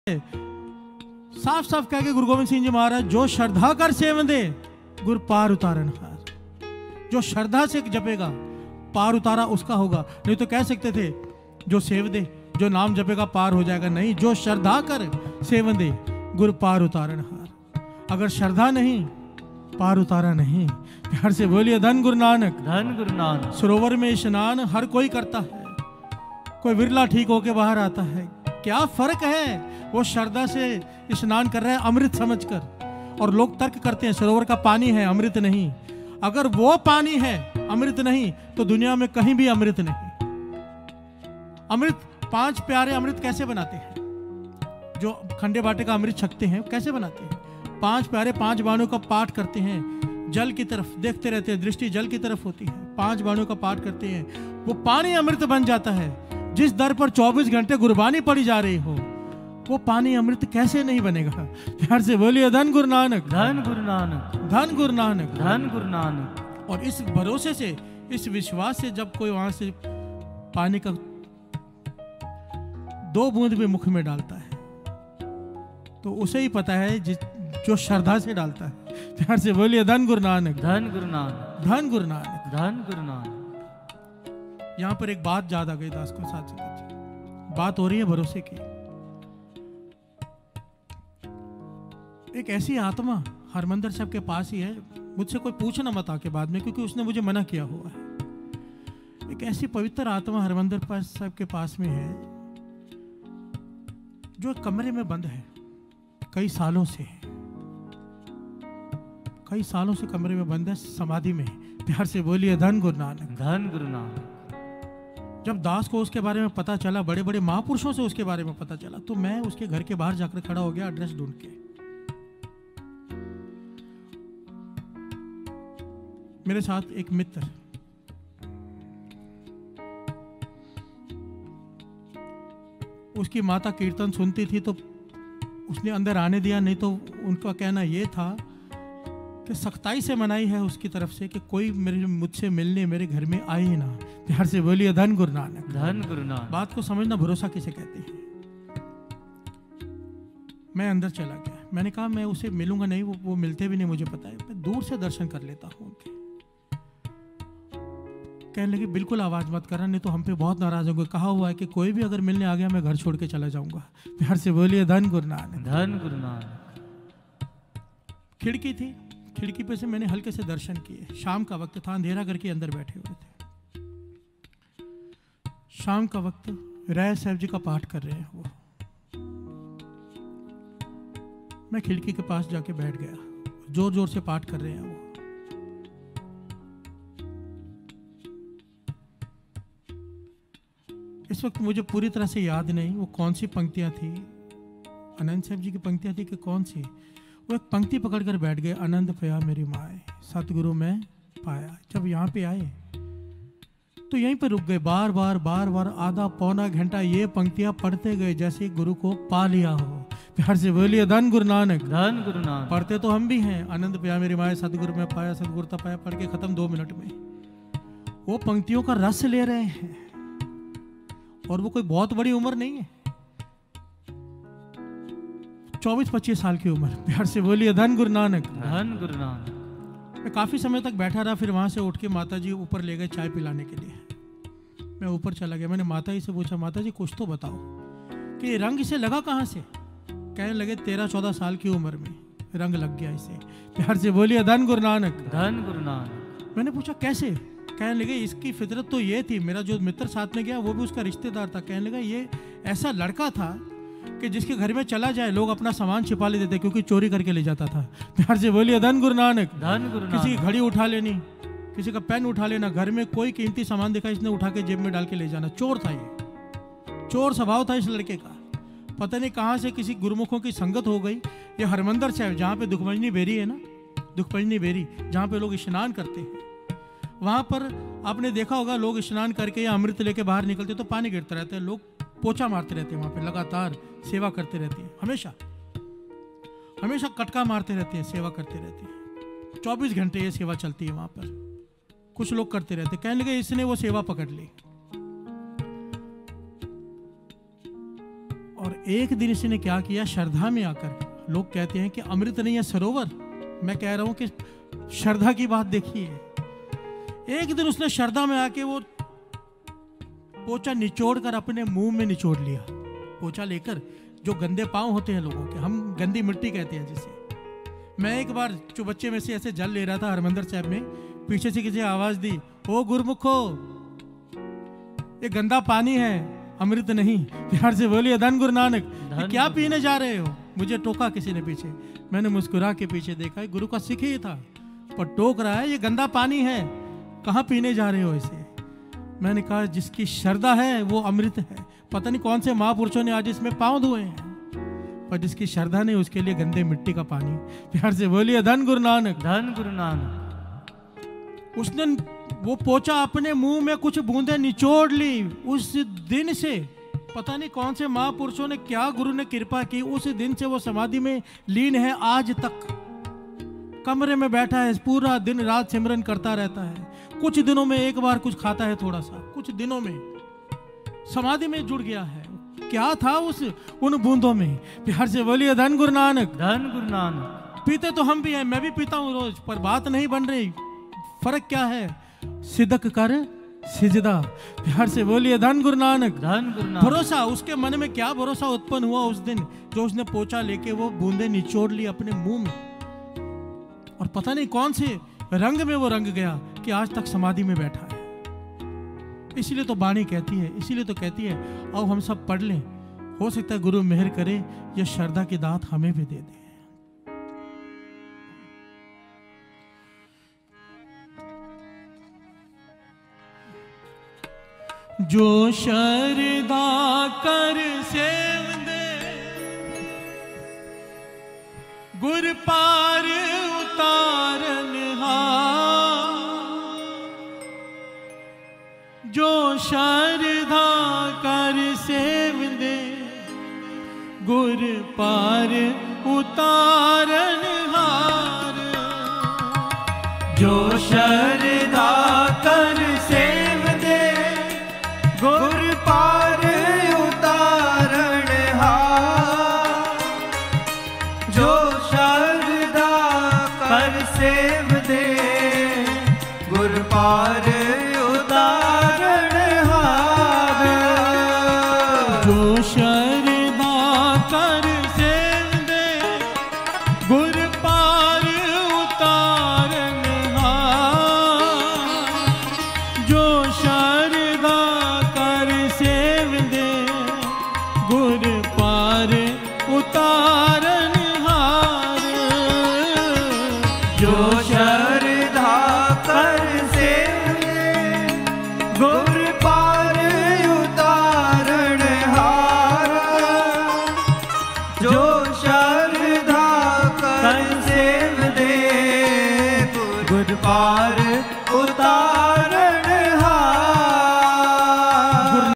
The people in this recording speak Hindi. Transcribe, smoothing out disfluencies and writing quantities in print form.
साफ साफ कह के गुरु गोविंद सिंह जी महाराज, जो श्रद्धा कर सेवंदे गुर पार उतारन हार। जो श्रद्धा से जपेगा पार उतारा उसका होगा। नहीं तो कह सकते थे जो सेव दे, जो नाम जपेगा पार हो जाएगा। नहीं, जो श्रद्धा कर सेवन दे गुर पार उतारन हार। अगर श्रद्धा नहीं, पार उतारा नहीं। प्यार से बोलिए धन गुरु नानक, धन गुरु नानक। सरोवर में स्नान हर कोई करता है, कोई विरला ठीक होके बाहर आता है। क्या फर्क है? वो श्रद्धा से स्नान कर रहा है अमृत समझकर, और लोग तर्क करते हैं सरोवर का पानी है अमृत नहीं। अगर वो पानी है अमृत नहीं तो दुनिया में कहीं भी अमृत नहीं। अमृत, पांच प्यारे अमृत कैसे बनाते हैं? जो खंडे बाटे का अमृत छकते हैं कैसे बनाते हैं? पांच प्यारे पांच बाणों का पाठ करते हैं, जल की तरफ देखते रहते हैं, दृष्टि जल की तरफ होती है। पांच बाणों का पाठ करते हैं, वो पानी अमृत बन जाता है। जिस दर पर 24 घंटे गुरबानी पड़ी जा रही हो, वो पानी अमृत कैसे नहीं बनेगा? प्यार से बोलिए धन गुरु नानक, धन गुरु नानक, धन गुरु नानक, धन गुरु नानक। और इस भरोसे से, इस विश्वास से जब कोई वहां से पानी का 2 बूंद भी मुख में डालता है तो उसे ही पता है जो श्रद्धा से डालता है। प्यार से बोलिए धन गुरु नानक, धन गुरु नानक, धन गुरु नानक, धन गुरु नानक। यहां पर एक बात याद आ गई दास को साथ। बात हो रही है भरोसे की। एक ऐसी आत्मा हरमंदिर साहब के पास ही है, मुझसे कोई पूछना मत आके बाद में, क्योंकि उसने मुझे मना किया हुआ है। एक ऐसी पवित्र आत्मा हरमंदिर साहब के पास में है जो कमरे में बंद है कई सालों से, कई सालों से कमरे में बंद है, समाधि में। प्यार से बोलिए धन गुरु नानक, धन गुरु नानक। जब दास को उसके बारे में पता चला, बड़े बड़े महापुरुषों से उसके बारे में पता चला, तो मैं उसके घर के बाहर जाकर खड़ा हो गया एड्रेस ढूंढ के। मेरे साथ एक मित्र, उसकी माता कीर्तन सुनती थी तो उसने अंदर आने दिया, नहीं तो उनका कहना यह था कि सख्ताई से मनाही है उसकी तरफ से कि कोई मुझसे मिलने मेरे घर में आए ही ना। प्यार से बोलिए धन गुरु नानक, धन गुरु नानक। बात को समझना, भरोसा किसे कहते हैं। मैं अंदर चला गया, मैंने कहा मैं उसे मिलूंगा नहीं, वो मिलते भी नहीं, मुझे पता है, मैं दूर से दर्शन कर लेता हूं उनके। कहने लगी बिल्कुल आवाज मत करना, नहीं तो हम पे बहुत नाराज होंगे। कहा हुआ है कि कोई भी अगर मिलने आ गया मैं घर छोड़ के चला जाऊंगा। प्यार से बोलिए धन गुरु नानक, धन गुरु नानक। खिड़की थी, खिड़की पे से मैंने हल्के से दर्शन किए। शाम का वक्त था, अंधेरा करके अंदर बैठे हुए थे। शाम का वक्त राय साहब जी का पाठ कर रहे हैं वो। मैं खिड़की के पास जाके बैठ गया, जोर जोर से पाठ कर रहे हैं वो। इस वक्त मुझे पूरी तरह से याद नहीं वो कौन सी पंक्तियां थी, आनंद साहब जी की पंक्तियां थी कि कौन सी। वो एक पंक्ति पकड़ कर बैठ गए, आनंद पया मेरी माए सतगुरु में पाया। जब यहाँ पे आए तो यहीं पे रुक गए, बार बार बार बार आधा पौना घंटा ये पंक्तियां पढ़ते गए जैसे गुरु को पा लिया हो। प्यार से बोलिए धन गुरु नानक, धन गुरु नानक। पढ़ते तो हम भी हैं, आनंद पया मेरी माए सतगुरु में पाया, सतगुरु पाया, पढ़ के खत्म 2 मिनट में। वो पंक्तियों का रस ले रहे हैं, और वो कोई बहुत बड़ी उम्र नहीं है, 24-25 साल की उम्र। प्यार से बोलिए धन गुरु नानक, धन गुरु नानक। मैं काफी समय तक बैठा रहा, फिर वहां से उठ के माता जी ऊपर ले गए चाय पिलाने के लिए। मैं ऊपर चला गया, मैंने माता जी से पूछा, माता जी कुछ तो बताओ कि रंग इसे लगा कहां से? कहने लगे 13-14 साल की उम्र में रंग लग गया इसे। प्यार से बोलिए धन गुरु नानक, धन गुरु नानक। मैंने पूछा कैसे? कहने लगे इसकी फितरत तो ये थी, मेरा जो मित्र साथ में गया वो भी उसका रिश्तेदार था। कहने लगा ये ऐसा लड़का था कि जिसके घर में चला जाए लोग अपना सामान छिपा लेते थे, क्योंकि चोरी करके ले जाता था। प्यार से बोलिए धन गुरु नानक, धन गुरु नानक। किसी की घड़ी उठा लेनी, किसी का पेन उठा लेना, घर में कोई कीमती सामान दिखा इसने उठा के जेब में डाल के ले जाना। चोर था ये, चोर स्वभाव था इस लड़के का। पता नहीं कहां से किसी गुरुमुखों की संगत हो गई। ये हरमंदिर साहब जहाँ पे दुखभंजनी बेरी है ना, दुखभंजनी बेरी जहाँ पे लोग स्नान करते हैं, वहां पर आपने देखा होगा लोग स्नान करके या अमृत लेके बाहर निकलते तो पानी गिरता रहता है, लोग पोछा मारते रहते हैं, वहां पे लगातार सेवा करते रहते हैं, हमेशा हमेशा कटका मारते रहते हैं, सेवा करते रहते हैं। 24 घंटे ये सेवा चलती है वहां पर, कुछ लोग करते रहते। कहने लगे इसने वो सेवा पकड़ ली, और एक दिन इसने क्या किया, श्रद्धा में आकर, लोग कहते हैं कि अमृत नहीं है सरोवर, मैं कह रहा हूं कि श्रद्धा की बात देखिए। एक दिन उसने श्रद्धा में आके वो पोछा निचोड़ कर अपने मुंह में निचोड़ लिया। पोछा लेकर, जो गंदे पांव होते हैं लोगों के, हम गंदी मिट्टी कहते हैं जिसे। मैं एक बार चुबच्चे में से ऐसे जल ले रहा था हरमंदिर साहब में, पीछे से किसी आवाज दी, ओ गुरमुखो, ये गंदा पानी है, अमृत नहीं। प्यार से बोलिए धन गुरु नानक। ये क्या पीने जा रहे हो? मुझे टोका किसी ने पीछे, मैंने मुस्कुरा के पीछे देखा, गुरु का सिख ही था, पर टोक रहा है, ये गंदा पानी है, कहाँ पीने जा रहे हो इसे? मैंने कहा जिसकी श्रद्धा है वो अमृत है। पता नहीं कौन से महापुरुषों ने आज इसमें पांव धोए हैं, पर जिसकी श्रद्धा नहीं उसके लिए गंदे मिट्टी का पानी। प्यार से बोलिए धन गुरु नानक। धन गुरु नानक। उसने वो पोछा अपने मुंह में कुछ बूंदे निचोड़ ली। उस दिन से पता नहीं कौन से महापुरुषों ने, क्या गुरु ने कृपा की, उस दिन से वो समाधि में लीन है। आज तक कमरे में बैठा है, पूरा दिन रात सिमरन करता रहता है। कुछ दिनों में एक बार कुछ खाता है थोड़ा सा, कुछ दिनों में समाधि में जुड़ गया है। क्या था उन बूंदों में? प्यार से बोलिए धन गुरु नानक। धन गुरु नानक। पीते तो हम भी हैं, मैं भी पीता हूं रोज, पर बात नहीं बन रही। फर्क क्या है? सिदक कर सिजदा। प्यार से बोलिए धन गुरु नानक। धन गुरु नानक। भरोसा, उसके मन में क्या भरोसा उत्पन्न हुआ उस दिन, जो उसने पोछा लेके वो बूंदे निचोड़ ली अपने मुंह में, और पता नहीं कौन से रंग में वो रंग गया कि आज तक समाधि में बैठा है। इसीलिए तो वाणी कहती है, इसीलिए तो कहती है आओ हम सब पढ़ लें, हो सकता है गुरु मेहर करे, यह श्रद्धा की दात हमें भी दे दे। जो श्रद्धा कर सेव दे, गुर पार उतारन हार। जो श्रद्धा कर सेव दे, गुर पार उतारन हार। जो श्रद्धा कर सेव दे, गुर पार उतारण हार। जो श्रद्धा कर सेव दे, गुर पार उतारण हार। जो श्रद्धा कर सेव दे, गुर पार उतारण हार। जो श्रद्धा कर सेव दे, गुर पार उतारन हार। जो श्रद्धा कर सेव दे, गुर पार उतारन हार। जो श्रद्धा कर सेव दे, गुर पार